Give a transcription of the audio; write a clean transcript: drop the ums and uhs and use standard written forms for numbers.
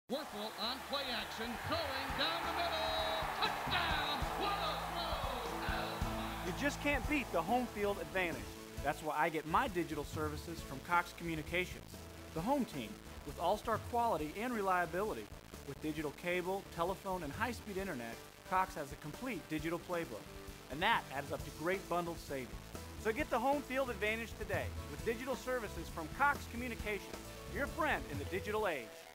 Wuerffel on play action, throwing down the middle. Touchdown! What a throw! You just can't beat the home field advantage. That's why I get my digital services from Cox Communications, the home team, with all-star quality and reliability. With digital cable, telephone, and high-speed internet, Cox has a complete digital playbook. And that adds up to great bundled savings. So get the home field advantage today with digital services from Cox Communications, your friend in the digital age.